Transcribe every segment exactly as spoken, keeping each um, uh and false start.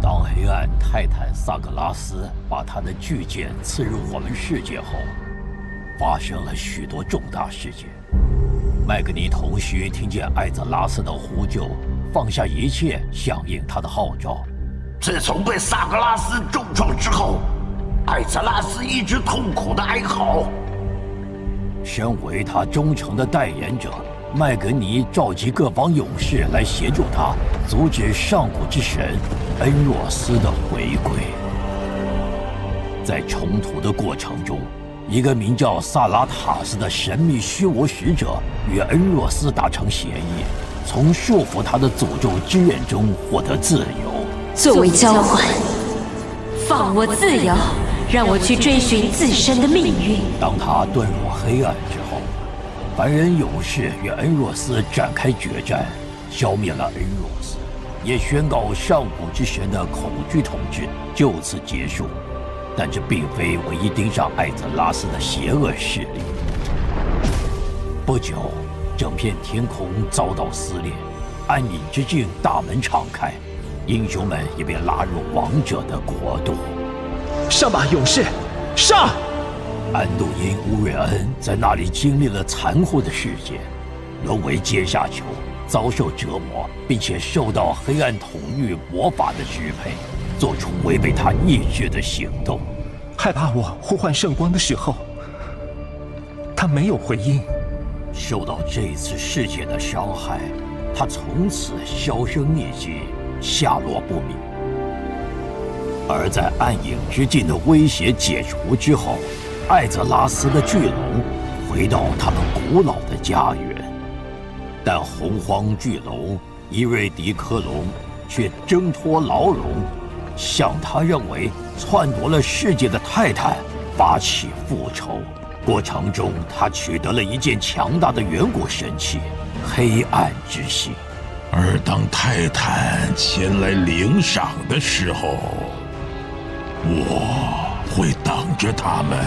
当黑暗泰坦萨格拉斯把他的巨剑刺入我们世界后，发生了许多重大事件。麦格尼头须听见艾泽拉斯的呼救，放下一切，响应他的号召。 自从被萨格拉斯重创之后，艾泽拉斯一直痛苦的哀嚎。 身为他忠诚的代言者，麦格尼召集各方勇士来协助他阻止上古之神恩若斯的回归。在冲突的过程中，一个名叫萨拉塔斯的神秘虚无使者与恩若斯达成协议，从束缚他的诅咒之刃中获得自由。 作为交换，放我自由，让我去追寻自身的命运。 当他遁入黑暗之后，凡人勇士与恩若斯展开决战，消灭了恩若斯，也宣告上古之神的恐惧统治就此结束。但这并非唯一盯上艾泽拉斯的邪恶势力。不久，整片天空遭到撕裂，暗影之境大门敞开，英雄们也被拉入王者的国度。 上吧，勇士，上！ 安度因乌瑞恩在那里经历了残酷的事件，沦为阶下囚，遭受折磨，并且受到黑暗统御魔法的支配，做出违背他意志的行动。 害怕我呼唤圣光的时候，他没有回应。 受到这次事件的伤害，他从此销声匿迹，下落不明。而在暗影之境的威胁解除之后，艾泽拉斯的巨龙回到他们古老的家园，但洪荒巨龙伊瑞迪科龙却挣脱牢笼，向他认为篡夺了世界的泰坦发起复仇。过程中，他取得了一件强大的远古神器——黑暗之心。 而当泰坦前来领赏的时候，我会等着他们。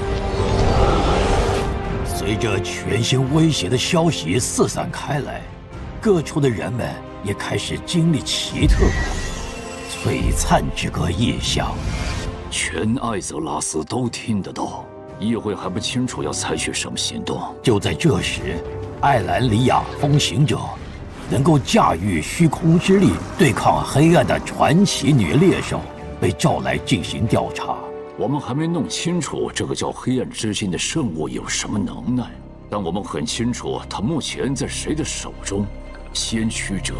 随着全新威胁的消息四散开来，各处的人们也开始经历奇特的璀璨之歌异象。 全艾泽拉斯都听得到，议会还不清楚要采取什么行动。 就在这时，艾兰里亚风行者，能够驾驭虚空之力对抗黑暗的传奇女猎手，被召来进行调查。 我们还没弄清楚这个叫黑暗之心的圣物有什么能耐，但我们很清楚它目前在谁的手中。先驱者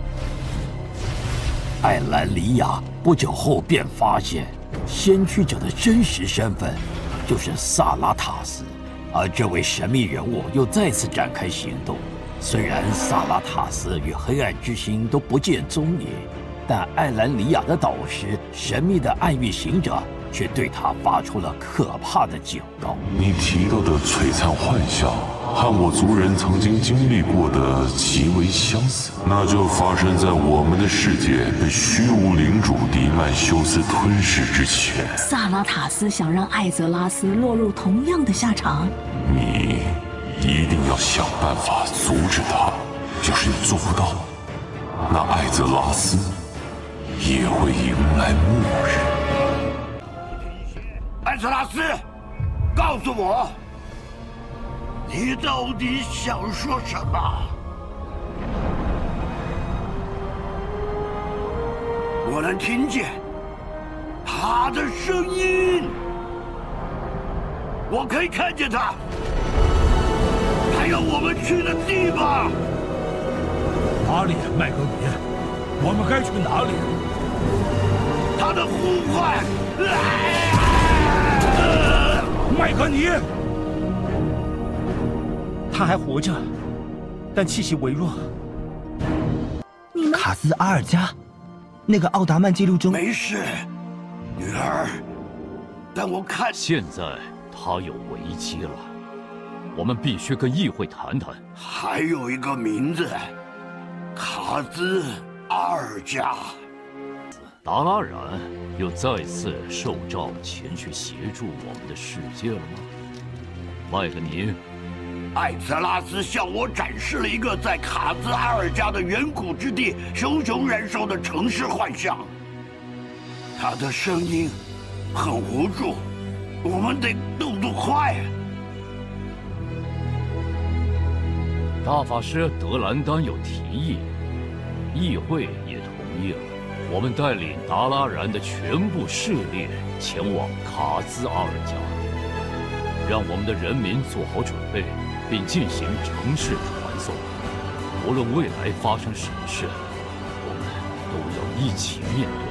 艾兰里亚不久后便发现，先驱者的真实身份就是萨拉塔斯，而这位神秘人物又再次展开行动。虽然萨拉塔斯与黑暗之心都不见踪影，但艾兰里亚的导师神秘的暗域行者却对他发出了可怕的警告。 你提到的璀璨幻象和我族人曾经经历过的极为相似，那就发生在我们的世界被虚无领主迪曼修斯吞噬之前。 萨拉塔斯想让艾泽拉斯落入同样的下场， 你一定要想办法阻止他。就是你做不到，那艾泽拉斯也会迎来末日。 艾泽拉斯，告诉我，你到底想说什么？我能听见他的声音，我可以看见他，还有我们去的地方。 哪里，麦格尼？我们该去哪里？ 他的呼唤！ 麦格尼， 他还活着，但气息微弱。 你们卡斯阿尔加，那个奥达曼记录中没事，女儿。但我看现在他有危机了，我们必须跟议会谈谈。 还有一个名字，卡兹阿尔加。 达拉染又再次受召前去协助我们的世界了吗？麦格尼， 艾泽拉斯向我展示了一个在卡兹阿尔加的远古之地熊熊燃烧的城市幻象， 他的声音很无助，我们得动作快。 大法师德兰丹有提议，议会也同意了。我们带领达拉然的全部势力前往卡兹阿尔加，让我们的人民做好准备，并进行城市传送。无论未来发生什么事，我们都要一起面对。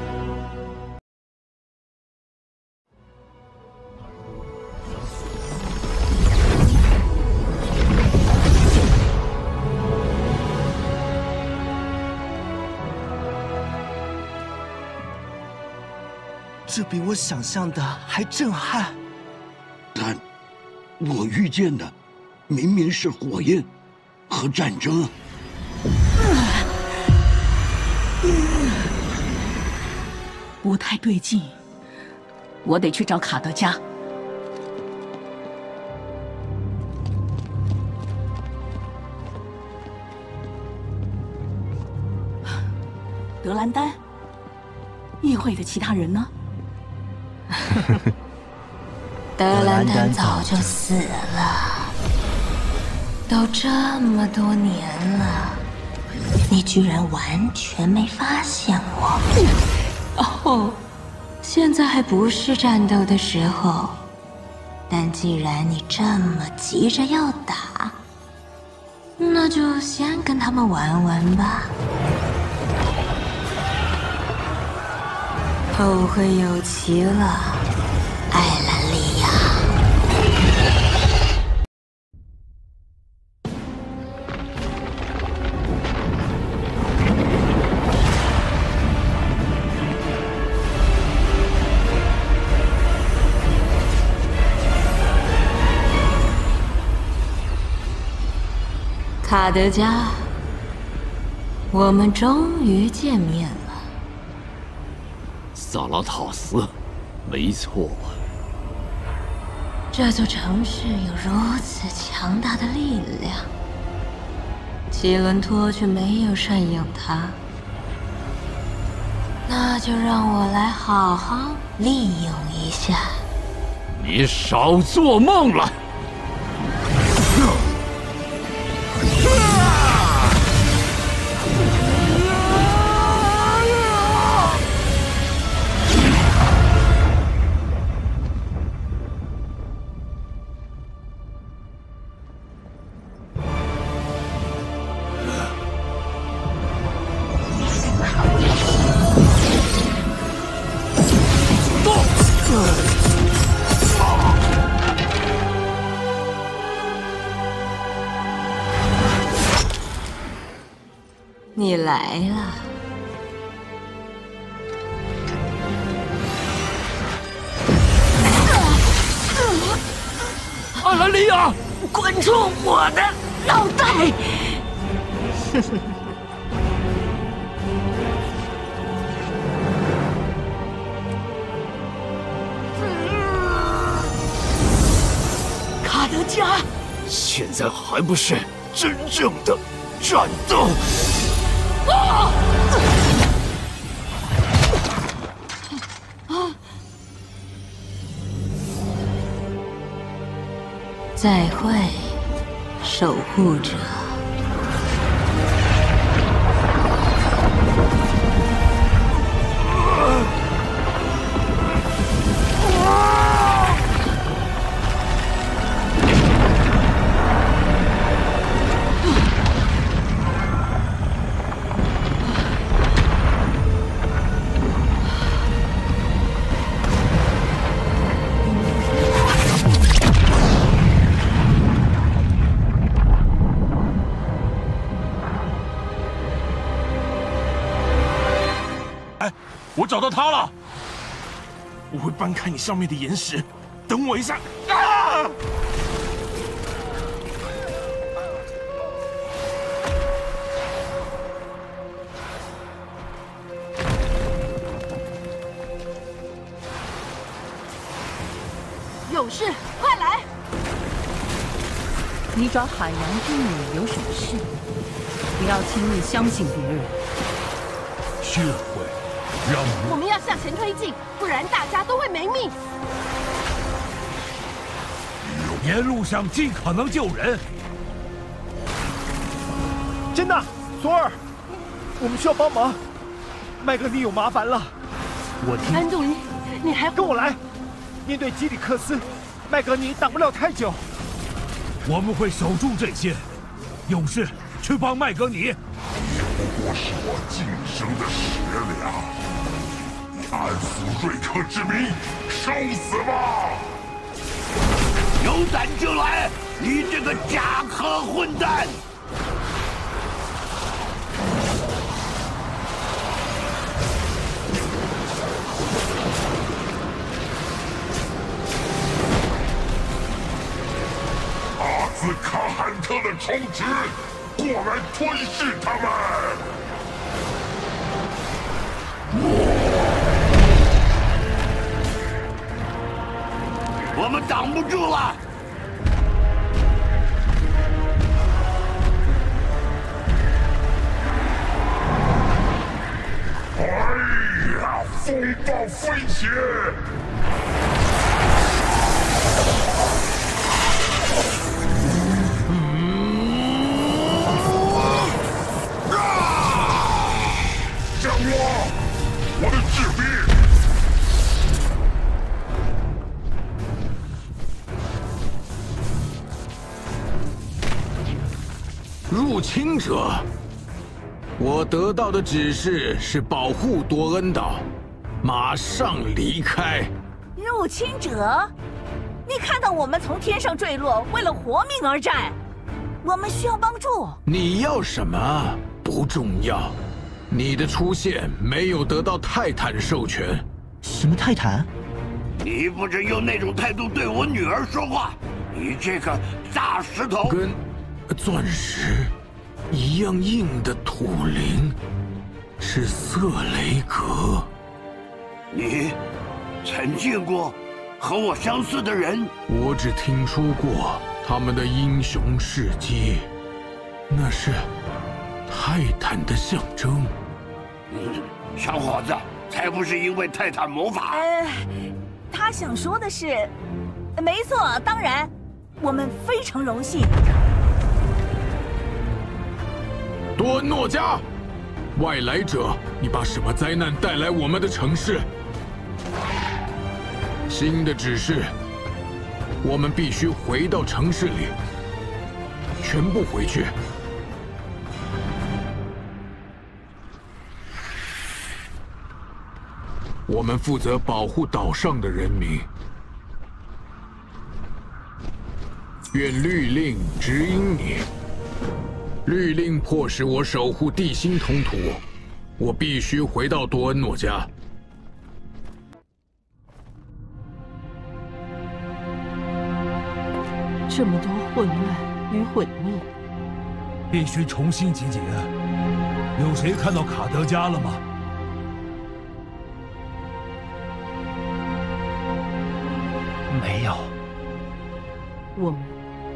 这比我想象的还震撼。 但，我遇见的明明是火焰和战争。 不太对劲，我得去找卡德加。德兰丹，议会的其他人呢？ 德兰丹早就死了，都这么多年了，你居然完全没发现我。哦，现在还不是战斗的时候，但既然你这么急着要打，那就先跟他们玩玩吧。 后会有期了，艾兰莉亚。卡德加，我们终于见面了。 萨拉塔斯，没错。 这座城市有如此强大的力量，希伦托却没有赡养它，那就让我来好好利用一下。 你少做梦了！ 你来了， 艾兰莉亚， 关住我的脑袋！卡德加， 现在还不是真正的战斗。 啊！ 再会，守护者。 我找到他了，我会搬开你上面的岩石，等我一下。啊！ 有事，快来！ 你找海洋之女有什么事？不要轻易相信别人。 血会， 让我们要向前推进，不然大家都会没命。 沿路上尽可能救人。 珍娜，索尔，我们需要帮忙。麦格尼有麻烦了。我听。 安东尼，你还跟我来。面对基里克斯，麦格尼挡不了太久。 我们会守住这些。勇士，去帮麦格尼。 不过是我晋升的食粮。你暗死瑞克之名，受死吧！ 有胆就来，你这个甲壳混蛋！ 阿兹卡罕特的充值，过来吞噬他们！ 我们挡不住了！ 哎呀，风暴飞鞋！降落，我的士兵！ 入侵者，我得到的指示是保护多恩岛，马上离开。 入侵者，你看到我们从天上坠落，为了活命而战，我们需要帮助。 你要什么不重要，你的出现没有得到泰坦授权。 什么泰坦？ 你不准用那种态度对我女儿说话！你这个大石头！ 跟钻石一样硬的土灵是瑟雷格。 你曾见过和我相似的人？ 我只听说过他们的英雄事迹，那是泰坦的象征。 嗯，小伙子，才不是因为泰坦魔法。 呃，他想说的是，没错，当然，我们非常荣幸。 多恩诺加，外来者，你把什么灾难带来我们的城市？新的指示，我们必须回到城市里，全部回去。我们负责保护岛上的人民。愿律令指引你。律令迫使我守护地心通途，我必须回到多恩诺家。 这么多混乱与毁灭， 必须重新集结。有谁看到卡德加了吗？ 没有。 我们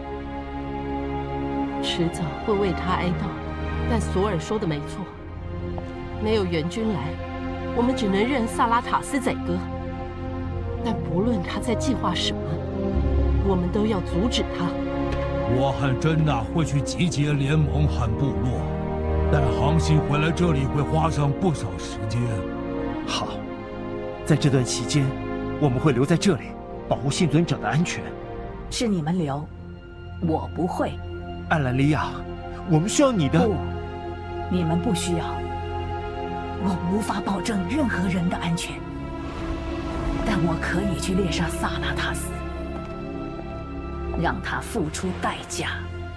迟早会为他哀悼，但索尔说的没错，没有援军来，我们只能任萨拉塔斯宰割。但不论他在计划什么，我们都要阻止他。 我和珍娜会去集结联盟和部落，但航行回来这里会花上不少时间。 好，在这段期间，我们会留在这里，保护幸存者的安全。 是你们留，我不会。 艾兰利亚，我们需要你的。 不，你们不需要。我无法保证任何人的安全，但我可以去猎杀萨拉塔斯，让他付出代价。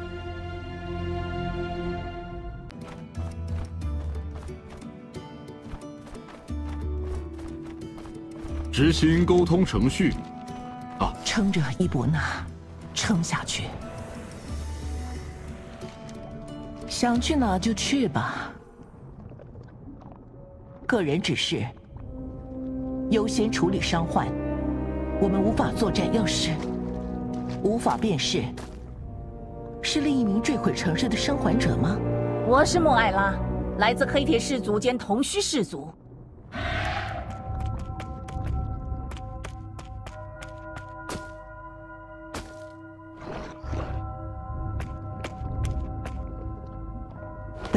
执行沟通程序。 啊，撑着伊伯纳，撑下去。想去哪就去吧。个人指示：优先处理伤患。我们无法作战，要是无法辨识，是另一名坠毁城市的生还者吗？ 我是莫艾拉，来自黑铁氏族兼同须氏族。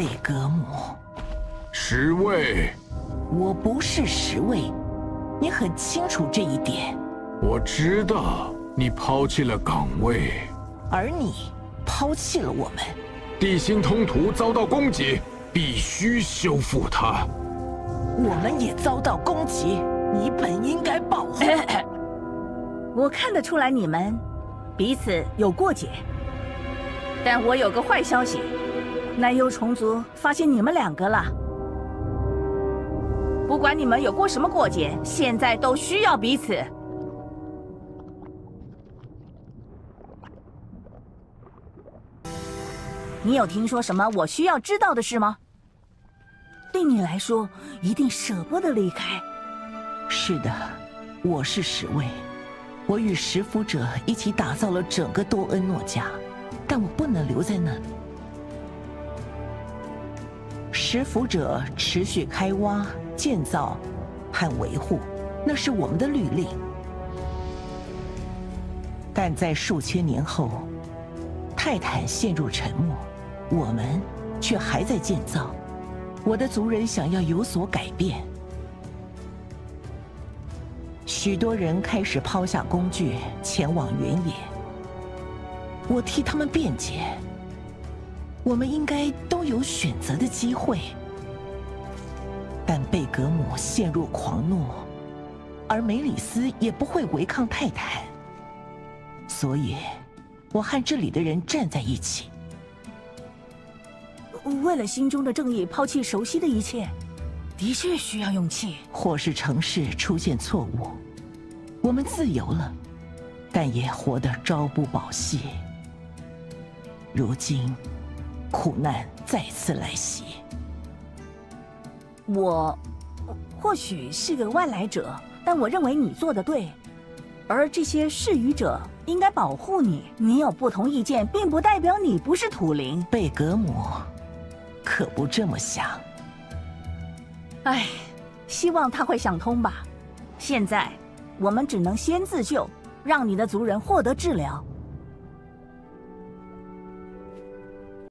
贝格姆。 十位。 我不是十位，你很清楚这一点。 我知道你抛弃了岗位， 而你抛弃了我们。 地心通途遭到攻击，必须修复它。 我们也遭到攻击，你本应该保护。 我看得出来你们彼此有过节，但我有个坏消息，奈优虫族发现你们两个了。不管你们有过什么过节，现在都需要彼此。你有听说什么我需要知道的事吗？对你来说，一定舍不得离开。 是的，我是十位，我与食腐者一起打造了整个多恩诺家，但我不能留在那里。食腐者持续开挖、建造和维护，那是我们的律令。但在数千年后，泰坦陷入沉没，我们却还在建造。我的族人想要有所改变，许多人开始抛下工具前往原野。我替他们辩解，我们应该都有选择的机会。但贝格姆陷入狂怒，而梅里斯也不会违抗泰坦，所以我和这里的人站在一起。 为了心中的正义抛弃熟悉的一切，的确需要勇气。 或是城市出现错误，我们自由了，但也活得朝不保夕。如今，苦难再次来袭。 我或许是个外来者，但我认为你做得对，而这些弑语者应该保护你。你有不同意见，并不代表你不是土灵。 贝格姆可不这么想。 唉，希望他会想通吧。现在我们只能先自救，让你的族人获得治疗。